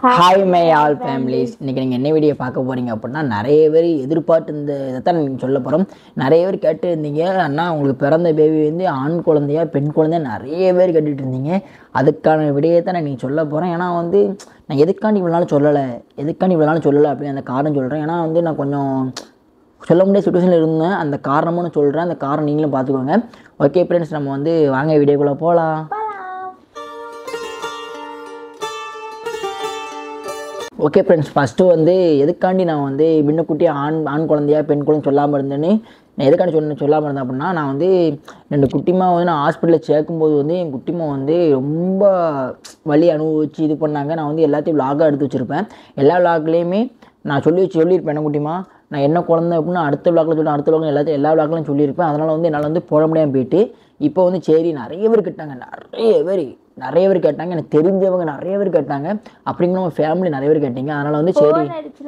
Hi my all families. இன்றைக்கி நீங்கள் என்ன வீடியோ பார்க்க போகிறீங்க அப்படின்னா, நிறைய பேர் எதிர்பார்த்து இந்த இதைத்தான் நீங்கள் சொல்ல போகிறோம். நிறைய பேர் கேட்டு இருந்தீங்க, அண்ணா உங்களுக்கு பிறந்த பேபி வந்து ஆண் குழந்தையா பெண் குழந்தையா நிறைய பேர் கேட்டுட்டு இருந்தீங்க. அதுக்கான விடையை நான் நீங்கள் சொல்ல போகிறேன். ஏன்னா வந்து நான் எதுக்காண்டி இவ்வளோ நாள் சொல்லலை அப்படின்னு அந்த காரணம் சொல்கிறேன். ஏன்னா வந்து நான் கொஞ்சம் சொல்ல முடியாத சுச்சுவேஷனில் இருந்தேன். அந்த காரணமும் நான் சொல்கிறேன். அந்த காரணம் நீங்களும் பார்த்துக்கோங்க. ஓகே ஃப்ரெண்ட்ஸ், நம்ம வந்து வாங்க வீடியோக்குள்ளே போகலாம். ஓகே ஃப்ரெண்ட்ஸ், ஃபஸ்ட்டு வந்து எதுக்காண்டி நான் வந்து பின்னக்குட்டி ஆண் குழந்தையா பெண் குழந்தை சொல்லாமல் இருந்தேன்னு நான் எதுக்காண்டி சொல்லாமல் இருந்தேன் அப்படின்னா, நான் வந்து 2 குட்டிமா வந்து நான் ஹாஸ்பிட்டலில் சேர்க்கும்போது வந்து என் குட்டிமா வந்து ரொம்ப வலி அனுபவிச்சு இது பண்ணாங்க. நான் வந்து எல்லாத்தையும் விலாகாக எடுத்து வச்சுருப்பேன். எல்லா விலாக்லேயுமே நான் சொல்லியிருப்பேன் என்ன குட்டிமா நான் என்ன குழந்தை அப்படின்னா அடுத்த விலாக்கில் சொல்லிட்டு அடுத்த விலாக்கில் எல்லா விலாக்லையும் சொல்லியிருப்பேன். அதனால் வந்து என்னால் வந்து போட முடியாமல் போயிட்டு இப்போ வந்து சரி நிறைய பேர் கேட்டாங்க, நிறைய பேர் கேட்டாங்க, எனக்கு தெரிஞ்சவங்க நிறைய பேர் கேட்டாங்க, அப்படிங்கிற நம்ம ஃபேமிலி நிறைய பேர் கேட்டீங்க. அதனால் வந்து சரி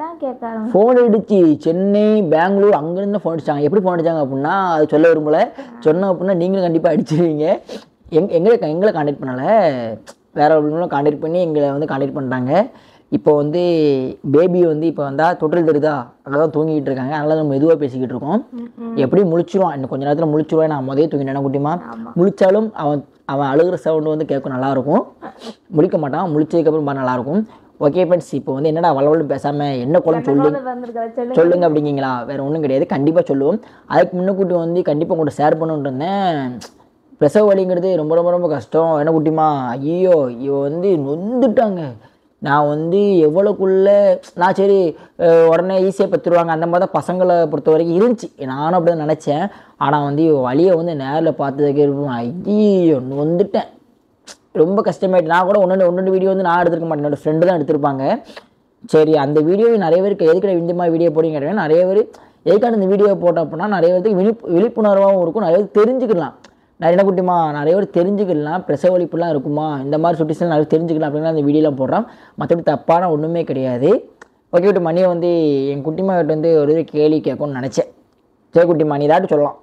ஃபோன் அடிச்சு சென்னை பெங்களூர் அங்கேருந்து ஃபோன் அடிச்சாங்க. எப்படி ஃபோன் அடிச்சாங்க அப்படின்னா அது சொல்ல விரும்பல. சொன்னோம் அப்படின்னா நீங்களும் கண்டிப்பாக அடிச்சிருவீங்க. எங்களை கான்டாக்ட் பண்ணலை, வேற ஒருவங்களும் கான்டாக்ட் பண்ணி எங்களை வந்து கான்டாக்ட் பண்ணுறாங்க. இப்போ வந்து பேபி வந்து இப்போ வந்தால் தொட்டில் தெரியுதா அங்கே தான் தூங்கிட்டு இருக்காங்க. அதனால நம்ம மெதுவாக பேசிக்கிட்டு இருக்கோம். எப்படி முழிச்சிருவான், இன்னும் கொஞ்சம் நேரத்தில் முழிச்சிருவான். நான் முதலே தூங்கிட்டேன் குட்டிமா. முழிச்சாலும் அவன் அழுகிற சவுண்டு வந்து கேட்கும், நல்லாயிருக்கும். முழிக்க மாட்டான், முழிச்சதுக்கப்புறம் ரொம்ப நல்லாயிருக்கும். ஓகே ஃப்ரெண்ட்ஸ், இப்போ வந்து என்னடா வளவலும் பேசாமல் என்ன குழம்பு சொல்லுங்க அப்படிங்கிங்களா? வேறு ஒன்றும் கிடையாது, கண்டிப்பாக சொல்லுவோம். அதுக்கு முன்னக்கூட்டி வந்து கண்டிப்பாக உங்கள்கிட்ட ஷேர் பண்ணிட்டு இருந்தேன். பிரசவ வலிங்கிறது ரொம்ப ரொம்ப ரொம்ப கஷ்டம். என்ன குட்டிமா, ஐயோ இவ வந்து நொந்துட்டாங்க. நான் வந்து எவ்வளோக்குள்ளே நான் சரி உடனே ஈஸியாக பெற்றுருவாங்க அந்த மாதிரி தான் பசங்களை பொறுத்த வரைக்கும் இருந்துச்சு. நானும் அப்படி தான் நினச்சேன். ஆனால் வந்து வழியை வந்து நேரில் பார்த்ததுக்கே இருக்கும், ஐயோ வந்துட்டேன், ரொம்ப கஷ்டமாயிட்டு. நான் கூட ஒன்று வீடியோ வந்து நான் எடுத்துருக்க மாட்டேன், என்னோடய ஃப்ரெண்டு தான் எடுத்திருப்பாங்க. சரி அந்த வீடியோ நிறைய பேருக்கு எதுக்கிற இந்த மாதிரி வீடியோ போடுங்க கேட்டேன். நிறைய பேர் எதுக்கான இந்த வீடியோ போட்டோம் அப்படின்னா நிறைய பேருக்கு விழிப்புணர்வாகவும் இருக்கும், நிறைய பேர் தெரிஞ்சுக்கலாம். நான் என்ன குட்டிமா நிறைய பேர் தெரிஞ்சுக்கலாம், பிரசவ வலிப்புலாம் இருக்குமா இந்த மாதிரி சுட்டிஸ்லாம் நிறைய தெரிஞ்சுக்கலாம் அப்படின்னா அந்த வீடியோலாம் போடுறான். மற்றபடி தப்பான ஒன்றுமே கிடையாது. ஓகே விட்டு மணியை வந்து என் குட்டிமா கிட்ட வந்து ஒரு கேள்வி கேட்கணும்னு நினச்சேன். சரி குட்டிமா நீ ஏதாட்டும் சொல்லலாம்.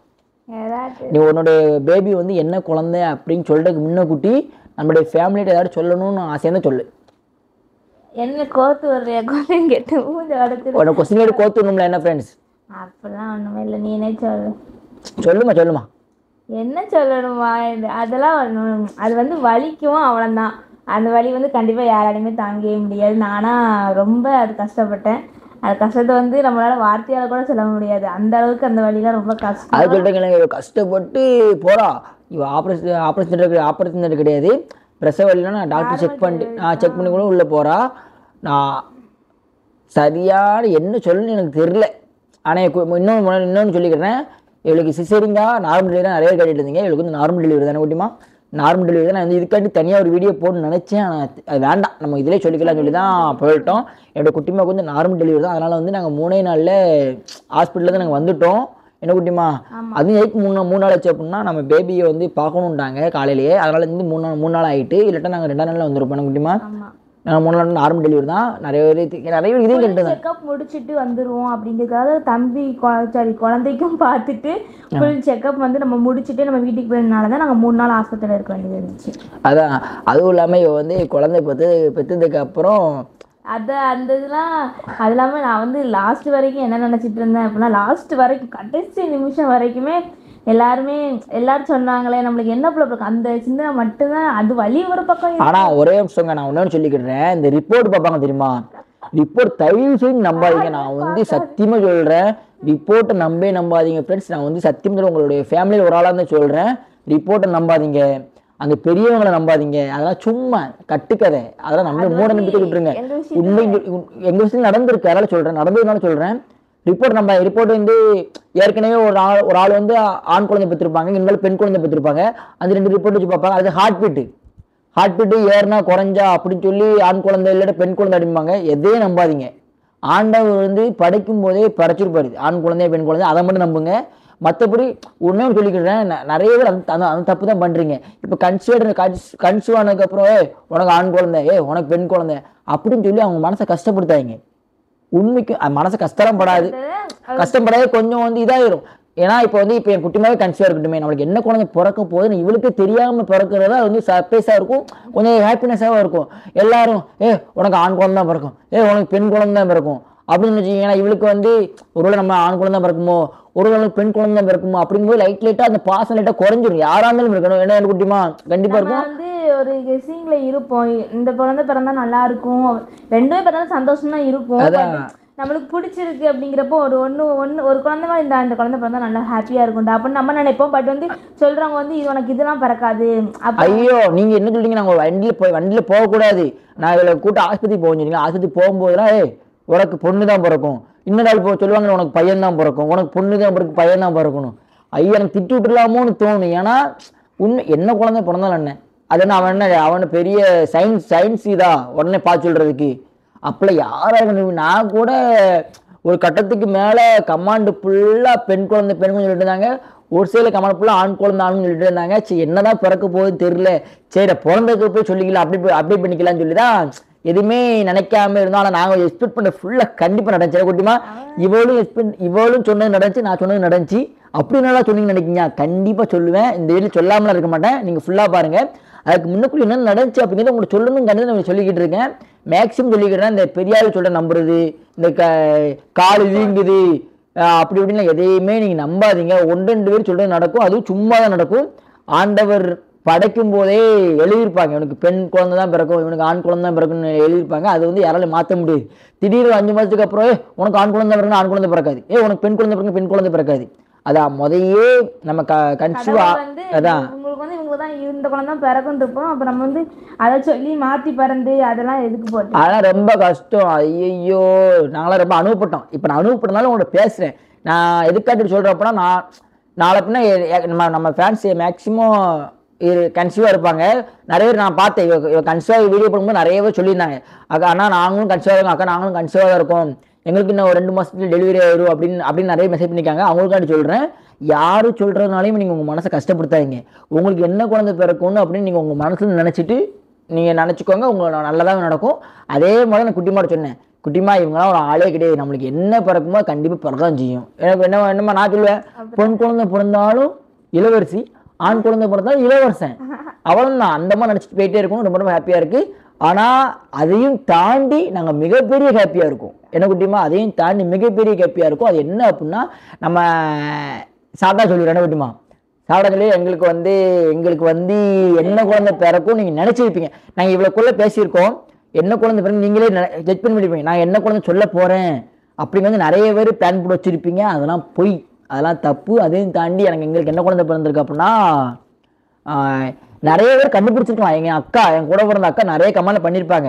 நீ உன்னோட பேபி வந்து என்ன குழந்தை அப்படின்னு சொல்லிட்டு முன்னக்குட்டி நம்மளுடைய ஃபேமிலிகிட்ட ஏதாட்டும் சொல்லணும்னு ஆசையாக தான் சொல்லு. என்ன கோத்து வர்றியா கொஸ்டின் கேட்டு உன்னோட கொஸ்டின் கேட்டு கோத்து விடணும்ல என்ன ஃப்ரெண்ட்ஸ்? அப்படிலாம் ஒன்றுமே இல்லை, நீ என்ன சொல்லுமா என்ன சொல்லணுமா? அதெல்லாம் அது வந்து வலிக்கும் அவ்வளோதான். அந்த வலி வந்து கண்டிப்பாக யாராலையுமே தாங்கவே முடியாது. நானாக ரொம்ப அது கஷ்டப்பட்டேன். அது கஷ்டத்தை வந்து நம்மளால் வார்த்தையால் கூட சொல்ல முடியாது, அந்த அளவுக்கு அந்த வலிலாம் ரொம்ப கஷ்டம். அது சொல்லிட்டு கஷ்டப்பட்டு போகிறா இவ ஆப்ரேஷன் கிடையாது, பிரசவ வலினா நான் டாக்டர் செக் பண்ணி கூட உள்ளே போகிறா. நான் சரியான என்ன சொல்லணும்னு எனக்கு தெரில. ஆனால் இன்னொன்று சொல்லிக்கிறேன், இவளுக்கு சிசேரிங்கா நார்மல் டெலிவரி நிறைய கேட்டுட்டு இருந்தீங்க. இவளுக்கு வந்து நார்மல் டெலிவரி தானே குட்டிமா, நார்மல் டெலிவரி தான். நான் வந்து இதுக்காண்டி தனியாக ஒரு வீடியோ போடணும்னு நினச்சேன். ஆனால் அது வேண்டாம், நம்ம இதிலே சொல்லிக்கலாம்னு சொல்லி தான் போயிட்டோம். என்னோடய குட்டிமாவுக்கு வந்து நார்மல் டெலிவரி தான். அதனால் வந்து நாங்கள் 3 நாளில் ஹாஸ்பிட்டலில் தான் நாங்கள் வந்துவிட்டோம். என்ன குட்டிமா அதுவும் எதுக்கு 3 நாள் ஆச்சு அப்படின்னா நம்ம பேபியை வந்து பார்க்கணுன்ட்டாங்க காலையிலேயே. அதனால் வந்து 3 நாள் ஆகிட்டு, இல்லாட்டா நாங்கள் 2 நாளில் வந்துருப்போம். குட்டிமா நாங்கள் 3 நாள் நார்மல் டெலிவரி தான். நிறைய பேர் இதையும் கேட்டு செக்அப் முடிச்சுட்டு வந்துடுவோம் அப்படிங்கிறதுக்காக தம்பி குழந்தைக்கும் பார்த்துட்டு ஃபுல் செக்அப் வந்து நம்ம முடிச்சுட்டு நம்ம வீட்டுக்கு போயிருந்தனால தான் நாங்கள் 3 நாள் ஹாஸ்பிட்டலில் இருக்க வேண்டியது இருந்துச்சு. அதான் அதுவும் இல்லாமல் இவ வந்து குழந்தை பெற்றதுக்கு அப்புறம் அந்த இதெல்லாம் அது இல்லாமல் நான் வந்து லாஸ்ட் வரைக்கும் என்ன நினச்சிட்டு இருந்தேன் அப்படின்னா, லாஸ்ட் வரைக்கும் கடைசி நிமிஷம் வரைக்குமே எல்லாரும் சொன்னாங்களே நம்மளுக்கு என்ன ப்ராப்ளம் அந்த சிந்தனை மட்டும்தான். அது வலி ஒரு பக்கம். ஆனால் ஒரே நிமிஷங்க நான் ஒன்று சொல்லிக்கிறேன், இந்த ரிப்போர்ட் பார்ப்பாங்க தெரியுமா, ரிப்போர்ட் தயவு செய்து நம்பாதீங்க. நான் வந்து சத்தியமாக சொல்கிறேன், ரிப்போர்ட்டை நம்பாதீங்க ஃப்ரெண்ட்ஸ். நான் வந்து சத்தியமாக உங்களுடைய ஃபேமிலியில் ஒரு ஆளாக தான் சொல்கிறேன், ரிப்போர்ட்டை நம்பாதீங்க, அந்த பெரியவங்களை நம்பாதீங்க. அதெல்லாம் சும்மா கட்டுக்கதை, அதெல்லாம் நம்ம மூட நம்பிக்கை விட்டுருங்க. உண்மை எங்கள் விஷயம் நடந்திருக்கு, அதனால சொல்கிறேன், நடந்ததுனால சொல்கிறேன். ரிப்போர்ட் வந்து ஏற்கனவே ஒரு ஆள் வந்து ஆண் குழந்தை பெற்றிருப்பாங்க, இன்னொரு பெண் குழந்தை பெற்றிருப்பாங்க. அந்த 2 ரிப்போர்ட் வச்சு பார்ப்பாங்க. அது ஹார்ட் பீட்டு ஏறினா குறைஞ்சா அப்படின்னு சொல்லி ஆண் குழந்தை இல்லாட்ட பெண் குழந்தை அப்படிம்பாங்க. எதையும் நம்பாதீங்க. ஆண்டவர் வந்து படைக்கும் போதே படைச்சிருப்பாரு ஆண் குழந்தைய பெண் குழந்தை, அதை மட்டும் நம்புங்க. மற்றபடி ஒன்றும் சொல்லிக்கிறேன், நிறைய பேர் அந்த தப்பு தான் பண்ணுறீங்க. இப்போ கன்சீவ் ஆனதுக்கப்புறம் உனக்கு ஆண் குழந்தை உனக்கு பெண் குழந்தை அப்படின்னு சொல்லி அவங்க மனசை கஷ்டப்படுத்தாங்க. உண்மைக்கு மனசு கஷ்டப்படாது, கொஞ்சம் வந்து இதாயிரும். ஏன்னா இப்போ வந்து இப்போ என் குட்டிமாவே கன்சீவாக இருக்கட்டுமே, நம்மளுக்கு என்ன குழந்தை பிறக்க போகுதுன்னு இவளுக்கு தெரியாமல் பிறக்கிறதா வந்து சர்ப்ரைஸாக இருக்கும், கொஞ்சம் ஹாப்பினஸாகவும் இருக்கும். எல்லாரும் உனக்கு ஆண் குழந்தை தான் பிறக்கும், உனக்கு பெண் குழந்தை தான் பிறக்கும் அப்படின்னு வச்சுக்கிங்கன்னா இவளுக்கு வந்து ஒருவேளை நம்ம ஆண் குழந்தை தான் பிறக்குமோ, ஒருவேளை பெண் குழந்தை தான் பிறக்குமோ அப்படிங்கும்போது லைட்டாக அந்த பாசம் லைட்டாக குறைஞ்சிரும். யாராக இருந்தாலும் இருக்கணும். என்ன குட்டிமா கண்டிப்பாக இருக்கும். வந்து ஒரு கெஸ்ஸிங்ல இருப்போம், இந்த குழந்தை பிறந்தா நல்லா இருக்கும், ரெண்டுமே பிறந்தாலும் சந்தோஷம் தான் இருக்கும். நம்மளுக்கு பிடிச்சிருக்கு அப்படிங்கிறப்போ ஒரு குழந்தை இந்த குழந்தை பிறந்தா நல்லா ஹாப்பியா இருக்கும் அப்படின்னு நம்ம நினைப்போம். பட் வந்து சொல்றவங்க வந்து இது உனக்கு இதெல்லாம் பிறக்காது. ஐயோ நீங்க என்ன சொல்றீங்க, நாங்க வண்டியில போகக்கூடாது, நான் இவளை கூட்ட ஆஸ்பத்திரி போவோம். ஆஸ்பத்திரி போகும்போதுலாம் உனக்கு பொண்ணு தான் பிறக்கும், இன்னொரு சொல்லுவாங்க உனக்கு பையன் தான் பிறக்கும், உனக்கு பொண்ணு தான் பிறக்கும், பையன் தான் பிறக்கணும். ஐயோ எனக்கு திட்டு விட்டுலாமோன்னு தோணும். ஏன்னா என்ன குழந்தை பிறந்தாலும் என்ன அது என்ன அவன் பெரிய சயின்ஸ் இதா உடனே பார்த்து சொல்றதுக்கு அப்பல யாராக நான் கூட ஒரு கட்டத்துக்கு மேலே கமாண்டு ஃபுல்லாக பெண் குழந்தை சொல்லிட்டு இருந்தாங்க, ஒரு சில கமாண்டு ஃபுல்லாக ஆண் குழந்தை சொல்லிட்டு இருந்தாங்க. சரி என்னதான் பிறக்க போகுதுன்னு தெரியல, சரி பிறந்ததுக்கு போய் சொல்லிக்கலாம் அப்படி பண்ணிக்கலாம்னு சொல்லி தான் எதுவுமே நினைக்காம இருந்தோம். ஆனால் நாங்கள் எக்ஸ்பெக்ட் பண்ண ஃபுல்லாக கண்டிப்பாக நடந்துச்சு குட்டிமா. இவளும் சொன்னது நடந்துச்சு, நான் சொன்னது நடந்துச்சு. அப்படி நல்லா சொன்னீங்கன்னு நினைக்கிங்க, கண்டிப்பாக சொல்லுவேன். இந்த வீட்டில் சொல்லாமலாம் இருக்க மாட்டேன், நீங்கள் ஃபுல்லாக பாருங்கள். அதுக்கு முன்னக்குள்ள என்ன நடந்துச்சு அப்படிங்கிறத உங்களுக்கு சொல்லணும் கண்டிப்பாக சொல்லிக்கிட்டு இருக்கேன். மேக்ஸிமம் சொல்லிக்கிட்டேன். இந்த பெரியாள் சொல்ல நம்புறது, இந்த கால் வீங்குது அப்படி இப்படின்னு எதையுமே நீங்கள் நம்பாதீங்க. 1-2 பேர் சொல்றது நடக்கும், அதுவும் சும்மா தான் நடக்கும். ஆண்டவர் படைக்கும் போதே எழுதியிருப்பாங்க இவனுக்கு பெண் குழந்தை தான் பிறக்கும், இவனுக்கு ஆண் குழந்தை தான் பிறக்கும்னு எழுதியிருப்பாங்க. அது வந்து யாராலும் மாற்ற முடியாது. திடீர்னு 5 மாதத்துக்கு அப்புறம் உனக்கு ஆண் குழந்தை பிறகு ஆண் குழந்தை பிறக்காது, உனக்கு பெண் குழந்தை பிறகு பெண் குழந்தை பிறக்காது. அதான் முதையே நம்ம கன்சீவ் அதான் உங்களுக்கு வந்து இவங்க தான் இந்த குழந்தை தான் பிறக்குன்னு இருப்போம். அப்போ நம்ம வந்து அதை சொல்லி மாற்றி பிறந்து அதெல்லாம் எதுக்கு போட்டு அதெல்லாம் ரொம்ப கஷ்டம். ஐயோ நாங்களாம் ரொம்ப அனுபவப்பட்டோம். இப்போ நான் அனுபவப்பட்டனால உங்கள்கிட்ட பேசுகிறேன். நான் எதுக்காட்டு சொல்கிறப்பனா நான் நாளை பின்ன நம்ம ஃபேன்ஸ் மேக்ஸிமம் கன்சீவாக இருப்பாங்க. நிறைய பேர் நான் பார்த்தேன், இவ கன்சீவாக வீடியோ பண்ணும்போது நிறைய பேர் சொல்லியிருந்தாங்க, அக்கா அண்ணா நாங்களும் கன்சீவாக இருக்கோம், அக்கா நாங்களும் கன்சீவாக தான் இருக்கோம், எங்களுக்கு இன்னும் 2 மாதத்துல டெலிவரி ஆயிரும் அப்படின்னு நிறைய மெசேஜ் பண்ணிக்காங்க. அவங்களுக்காண்டி சொல்கிறேன், யாரும் சொல்கிறதுனாலையும் நீங்கள் உங்கள் மனசை கஷ்டப்படுத்தாதீங்க. உங்களுக்கு என்ன குழந்தை பிறக்கும்னு அப்படின்னு நீங்கள் உங்கள் மனசில் நினச்சிட்டு நீங்கள் நினச்சிக்கோங்க, உங்களுக்கு நல்லதாக நடக்கும். அதே மாதிரி நான் குட்டிமாட்ட சொன்னேன், குட்டிமா இவங்களாம் ஒரு ஆளே கிடையாது, நம்மளுக்கு என்ன பிறக்குமோ கண்டிப்பாக பிறதான் செய்யும். எனக்கு என்னம்மா நான் சொல்லுவேன், பெண் குழந்தை பிறந்தாலும் இளவரசி, ஆண் குழந்தை பிறந்தாலும் இளவரசன், அவ்வளோதான். அந்த மாதிரி நினச்சிட்டு போயிட்டே இருக்கணும். ரொம்ப ரொம்ப ஹாப்பியாக இருக்குது. ஆனால் அதையும் தாண்டி நாங்கள் மிகப்பெரிய ஹாப்பியாக இருக்கும். என்ன குட்டிமா அதையும் தாண்டி மிகப்பெரிய ஹாப்பியாக இருக்கும். அது என்ன அப்படின்னா நம்ம சாப்பிட்டா சொல்லிடுறோம். என்ன குட்டிமா சாப்பிட சொல்லி எங்களுக்கு வந்து என்ன குழந்தை பிறக்கும் நீங்கள் நினச்சிருப்பீங்க. நாங்கள் இவ்வளோக்குள்ளே பேசியிருக்கோம், என்ன குழந்தை பிறகு நீங்களே ஜட்ஜ் பண்ணி முடிப்பீங்க. நான் என்ன குழந்தை சொல்ல போகிறேன் அப்படிங்க வந்து நிறைய பேர் பிளான் போட்டு வச்சுருப்பீங்க. அதெல்லாம் பொய், அதெல்லாம் தப்பு. அதையும் தாண்டி எங்களுக்கு என்ன குழந்தை பிறந்திருக்கு அப்படின்னா நிறைய பேர் கண்டுபிடிச்சிருக்கலாம். என் கூட பிறந்த அக்கா நிறைய கமெண்ட் பண்ணியிருப்பாங்க.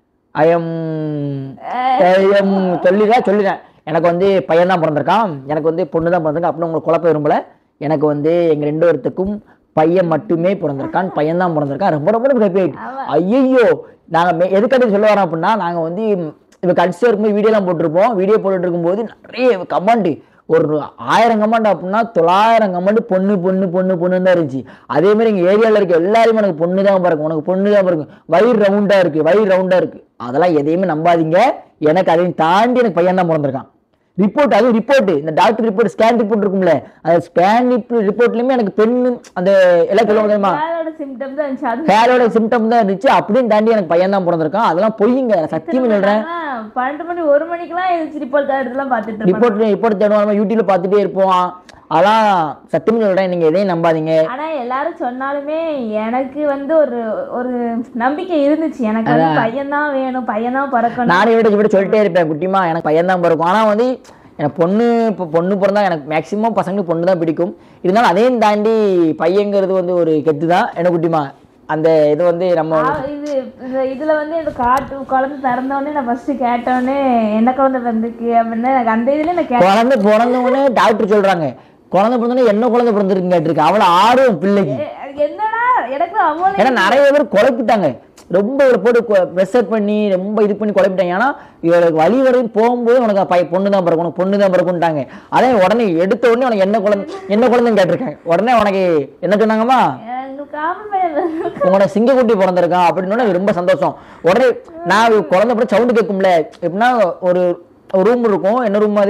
சொல்லிடுறேன், எனக்கு வந்து பையன் தான் பிறந்திருக்கான், எனக்கு வந்து பொண்ணு தான் பிறந்திருக்கான் அப்படின்னு உங்களுக்கு குழப்ப விரும்பல. எனக்கு வந்து எங்கள் 2 பேர்த்துக்கும் பையன் மட்டுமே பிறந்திருக்கான், பையன் தான் பிறந்திருக்கான். ரொம்ப ரொம்ப ஹாப்பி ஆகிட்டு. ஐயோ நாங்கள் எதுக்காக சொல்ல வரோம் அப்படின்னா, நாங்கள் வந்து இப்போ கன்சியாக இருக்கும்போது வீடியோலாம் போட்டிருப்போம். வீடியோ போட்டுட்டு இருக்கும்போது நிறைய கமெண்ட், ஒரு 1000 கமெண்ட் அப்படின்னா 900 கமெண்ட் பொண்ணு பொண்ணு பொண்ணு பொண்ணுன்னு தான் இருந்துச்சு. அதே மாதிரி எங்கள் ஏரியாவில் இருக்க எல்லாருமே எனக்கு பொண்ணு தான் பிறக்கும், உனக்கு பொண்ணு தான் பிறக்கும், வயிறு ரவுண்டாக இருக்குது. அதெல்லாம் எதையுமே நம்பாதீங்க. எனக்கு அதையும் தாண்டி எனக்கு பையன் தான் பிறந்திருக்கான். ரிப்போர்ட் இந்த டாக்டர் ரிப்போர்ட் ஸ்கேன் ரிப்போர்ட் இருக்கும்ல, அந்த ஸ்கேன் ரிப்போர்ட்லயுமே எனக்கு பெண்ணு அந்த எல்லாம் சொல்லுவாங்க தெரியுமா, ஹேரோட சிம்டம் தான் இருந்துச்சு. அப்படின்னு தாண்டி எனக்கு பையன் தான் பிறந்திருக்கான். அதெல்லாம் பொய்யுங்க, சத்தியமா சொல்றேன். 12 மணி 1 மணிக்கெல்லாம் ரிப்போர்ட் தேடுவோம், யூடியூப்ல பார்த்துட்டே இருப்போம். அதெல்லாம் சத்தியமா சொல்றேன், நீங்க எதையும் நம்பாதீங்க. ஆனா எல்லாரும் சொன்னாலுமே எனக்கு வந்து ஒரு நம்பிக்கை இருந்துச்சு, எனக்கு வந்து பையன் தான் வேணும், பையன் தான் பிறக்கணும். நானே விட சொல்லிட்டே இருப்பேன், குட்டிமா எனக்கு பையன் தான் பிறக்கும். ஆனா வந்து எனக்கு பொண்ணு பிறந்தா எனக்கு மேக்சிமம் பசங்களுக்கு பொண்ணு தான் பிடிக்கும். இருந்தாலும் அதையும் தாண்டி பையங்கிறது வந்து ஒரு கெத்து தான். என்ன குட்டிமா அந்த இது வந்து நம்ம இதுல வந்து இந்த குழந்தை பிறந்தோடனே நான் ஃபர்ஸ்ட் கேட்டோடனே என்ன குழந்தை பிறந்திருக்கு அப்படின்னு எனக்கு அந்த இதுல குழந்தை பிறந்தவொடனே டாக்டர் சொல்றாங்க, குழந்தை பிறந்தோடனே என்ன குழந்தை பிறந்திருக்கு கேட்டிருக்கு. அவ்வளோ ஆர்வம் பிள்ளைக்கு. என்னடா எனக்கு ஏன்னா நிறைய பேர் குழப்பிட்டாங்க, ரொம்ப ஒரு போட்டு ப்ரெஷர் பண்ணி ரொம்ப இது பண்ணி குழப்பிட்டாங்க. ஏன்னா இவளுக்கு வழி வரையும் போகும்போது உனக்கு பொண்ணு தான் பிறக்கும், உனக்கு பொண்ணு தான் பிறக்கும்ட்டாங்க. அதே உடனே எடுத்த உடனே உனக்கு என்ன குழந்தைன்னு கேட்டிருக்காங்க. உடனே உனக்கு என்ன சொன்னாங்கம்மா, உங்களோட சிங்கக்குட்டி பிறந்திருக்கான் அப்படின்னு ரொம்ப சந்தோஷம். உடனே நான் குழந்தை பிறகு சவுண்டு கேட்கும்ல, எப்படின்னா ஒரு ரூம் இருக்கும், என்ன ரூம் அது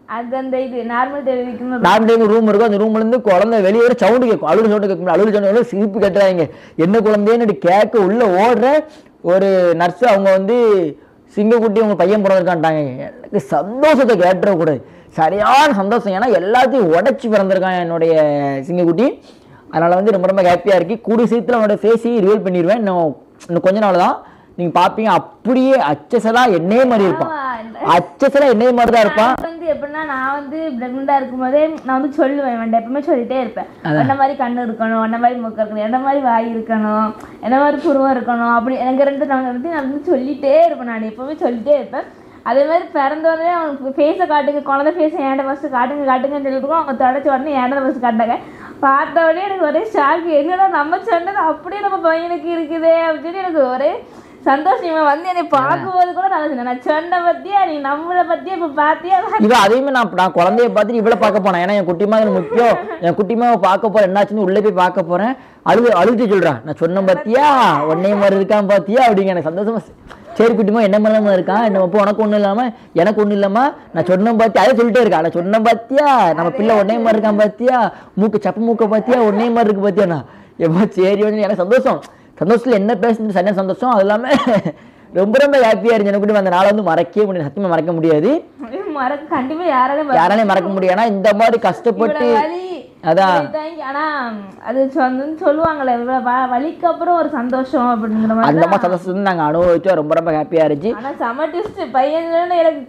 அது அந்த இது நார்மல் டெலிவரிக்கு நார்மல் ரூம் இருக்கும். அந்த ரூம்ல இருந்து குழந்தை வெளியே வர சவுண்டு கேட்கும். அழுகு சவுண்டு கேட்கும். அழுகு சவுண்டு சிரிப்பு கட்டுறாங்க. என்ன குழந்தைன்னு கேட்க உள்ள ஓடுற ஒரு நர்ஸ் அவங்க வந்து சிங்கக்குட்டி உங்க பையன் பிறந்திருக்கான்ட்டாங்க. எனக்கு சந்தோஷத்தை கேட்டுற கூடாது, சரியான சந்தோஷம். ஏன்னா எல்லாத்தையும் உடச்சி பிறந்திருக்கான் என்னுடைய சிங்கக்குட்டி. அதனால வந்து ரொம்ப ரொம்ப ஹாப்பியாக இருக்கு. கூடிய சீக்கிரத்தில் அவனோட ஃபேஸையும் ரிவீல் பண்ணிடுவேன். இன்னும் கொஞ்ச நாள் தான் நீங்க பாப்பீங்க. அப்படியே அச்சசலா என்னையே மாதிரி இருப்பான். அச்சசலா என்னையே மாதிரி தான் இருப்பான். வந்து எப்படின்னா நான் வந்து பிரெக்னெண்டா இருக்கும்போதே நான் வந்து சொல்லுவேன், வேண்டாம் எப்பவுமே சொல்லிட்டே இருப்பேன், என்ன மாதிரி கண்ணு இருக்கணும், என்ன மாதிரி மூக்கு இருக்கணும், என்ன மாதிரி வாய் இருக்கணும், என்ன மாதிரி புருவம் இருக்கணும், அப்படி எனக்கு ரெண்டு நான் வந்து சொல்லிட்டே இருப்பேன். நான் எப்பவுமே சொல்லிட்டே இருப்பேன். அதே மாதிரி பிறந்தோடனே அவனுக்கு ஃபேஸை காட்டுங்க, குழந்தை ஃபேஸை ஏன்ட ஃபஸ்ட்டு காட்டுங்கன்னு சொல்லிட்டு அவங்க தொடச்சி உடனே ஏன்ட ஃபஸ்ட்டு காட்டாங்க. பார்த்த உடனே எனக்கு ஒரே ஷாக்கு, என்னடா நம்ம சொன்னது அப்படியே நம்ம பையனுக்கு இருக்குதே அப்படின்னு எனக்கு ஒரே சந்தோஷம். இவன் வந்து என்னை பார்க்கும்போது கூட நான் சொன்னேன், நான் சொன்ன பத்தியா நீ நம்மளை பத்தியா இப்ப பாத்தியா. இவன் அதையுமே நான் குழந்தைய பார்த்துட்டு இவ்வளவு பார்க்க போனேன். ஏன்னா என் குட்டிமா முக்கியம், என் குட்டிமாவை பார்க்க போறேன், என்னாச்சுன்னு உள்ளே போய் பார்க்க போறேன். அழுது சொல்றான், நான் சொன்ன பத்தியா உன்னைய மாதிரி இருக்கான் பாத்தியா அப்படிங்க. எனக்கு சந்தோஷமா, சரி குட்டிமா என்ன மாதிரி இருக்கான், என்ன இப்போ உனக்கு ஒன்றும் இல்லாம எனக்கு ஒன்றும் இல்லாம நான் சொன்ன பாத்தியா அதே சொல்லிட்டே இருக்கா. நான் சொன்ன பாத்தியா நம்ம பிள்ளை ஒன்னே மாதிரி இருக்கான் பாத்தியா, மூக்கு சப்பு மூக்க பாத்தியா ஒன்னே மாதிரி இருக்கு பாத்தியா. நான் எப்போ சரி வந்து எனக்கு சந்தோஷத்துல என்ன பேசுறது சரியான சந்தோஷம். அது இல்லாம ரொம்ப ரொம்ப ஹாப்பியா இருந்துச்சு. எனக்கு அந்த நாளை வந்து மறக்கவே முடியாது, சத்தியமா மறக்க முடியாது. கண்டிப்பா யாராலையும் மறக்க முடியாது. ஆனா இந்த மாதிரி கஷ்டப்பட்டு அதான் ஆனா அது சொல்லுவாங்கல்ல வலிக்கு அப்புறம் ஒரு சந்தோஷம் அப்படிங்கிற மாதிரி அந்த மாதிரி சந்தோஷம் நாங்க அனுபவிச்சோம். ரொம்ப ரொம்ப ஹாப்பியா இருந்துச்சு. ஆனா செம ட்விஸ்ட், பையன் எனக்கு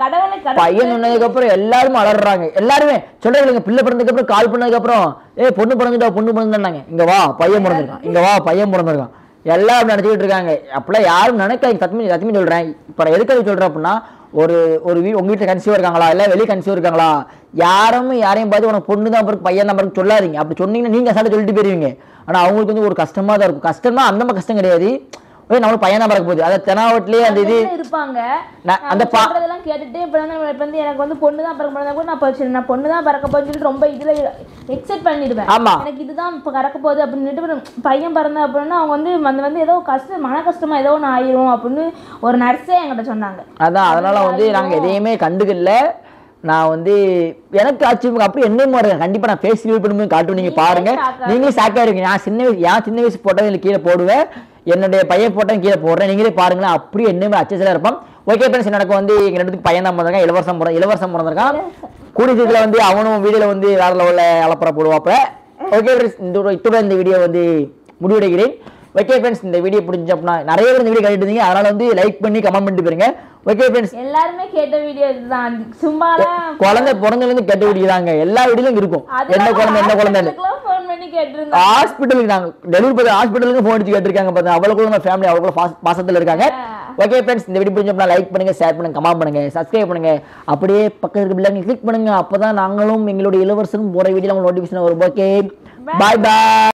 பையன் சொன்னதுக்கு அப்புறம் எல்லாரும் அலறாங்க. எல்லாருமே சொல்றாங்க பிள்ளை பிறந்ததுக்கு அப்புறம் கால் பண்ணதுக்கு அப்புறம் பொண்ணு பிறந்துட்டாங்க, இங்க வா பையன் பிறந்திருக்கான், இங்க வா பையன் பிறந்திருக்கான். எல்லாரும் நினைச்சுக்கிட்டு இருக்காங்க. அப்பெல்லாம் யாரும் நினைக்காங்க. சத்தியமே சொல்றேன். இப்ப எதுக்காக சொல்றேன் அப்படின்னா, ஒரு உங்க வீட்டுல கன்சீவ் இருக்காங்களா, இல்ல வெளியே கன்சீவ் இருக்காங்களா, யாரையும் பார்த்து உனக்கு பொண்ணு தான் பிறகு பையன் தான் பிறகு சொல்லாதீங்க. அப்படி சொன்னீங்கன்னா நீங்க அசால்ட்டா சொல்லிட்டு போயிருவீங்க. ஆனா அவங்களுக்கு வந்து ஒரு கஷ்டமா தான் இருக்கும். கஷ்டம்னா அந்த மாதிரி கஷ்டம் கிடையாது, நம்மளுக்கு பையன் தான் பறக்க போகுது. அதை தெனாவட்டிலேயே அந்த இது இருப்பாங்க. அந்த பாடுறதெல்லாம் கேட்டுட்டு இப்ப வந்து எனக்கு வந்து பொண்ணு தான் பறக்க போறதா கூட நான் பொண்ணு தான் பறக்க போகுதுன்னு சொல்லிட்டு ரொம்ப இதுல எக்ஸைட் பண்ணிடுவேன். எனக்கு இதுதான் இப்ப பறக்க போகுது அப்படின்னு பையன் பிறந்தா அப்படின்னா அவங்க வந்து ஏதோ கஷ்டம், மன கஷ்டமா ஏதோ ஒன்று ஆயிரும் அப்படின்னு ஒரு நர்ஸே என்கிட்ட சொன்னாங்க. அதான் அதனால வந்து நாங்க எதையுமே கண்டுக்கல. நான் வந்து எனக்கு ஆச்சு அப்படி என்ன மாதிரி கண்டிப்பா நான் ஃபேஸ் ரிவீல் பண்ணும்போது காட்டுவேன். நீங்க பாருங்க, நீங்களே ஷாக்கா இருக்கீங்க. நான் சின்ன வயசு போட்டோ கீழே போடுவேன், என்னுடைய பையன் போட்டோ கீழே போடுறேன். நீங்களே பாருங்களேன், அப்படியே என்ன அச்சசலா இருப்பான். ஓகே ஃப்ரெண்ட்ஸ், எனக்கு வந்து எங்க ரெண்டுக்கு பையன் தான் பிறந்திருக்கான், இளவரசம் பிறந்திருக்கான். கூடிய சீக்கிரத்தில் வந்து அவனும் வீடியோல வந்து வேற லெவல்ல அலப்பற போடுவாப்ப. ஓகே ஃப்ரெண்ட்ஸ், இத்துடன் இந்த வீடியோ வந்து முடிவடைகிறேன். ஓகே ஃப்ரெண்ட்ஸ், இந்த வீடியோ பிடிச்சி அப்படின்னா நிறைய பேர் இந்த வீடியோ கேட்டுட்டு இருந்தீங்க, அதனால வந்து லைக் பண்ணி கமெண்ட் பண்ணிட்டு போயிருங்க. ஓகே ஃப்ரெண்ட்ஸ், எல்லாருமே கேட்ட வீடியோ இதுதான். சும்மா குழந்தை பிறந்ததுல இருந்து கேட்ட வீடியோ தாங்க. எல்லா வீடியோலும் இருக்கும் என்ன குழந்தை ஹாஸ்பிட்டலுக்கு நாங்க டெலிவரி பண்ண ஹாஸ்பிட்டலுக்கு போன் அடிச்சு கேட்டிருக்காங்க. பார்த்தா அவ்வளவு நம்ம ஃபேமிலி அவ்வளவு பாசத்துல இருக்காங்க. ஓகே ஃப்ரெண்ட்ஸ், இந்த வீடியோ பிடிச்சா லைக் பண்ணுங்க, ஷேர் பண்ணுங்க, கமெண்ட் பண்ணுங்க, சப்ஸ்கிரைப் பண்ணுங்க. அப்படியே பக்கத்துல இருக்க பெல் ஐகானை கிளிக் பண்ணுங்க. அப்பதான் நாங்களும் எங்களுடைய இளவரசனும் போற வீடியோல உங்களுக்கு நோட்டிஃபிகேஷன் வரும். Okay, bye by.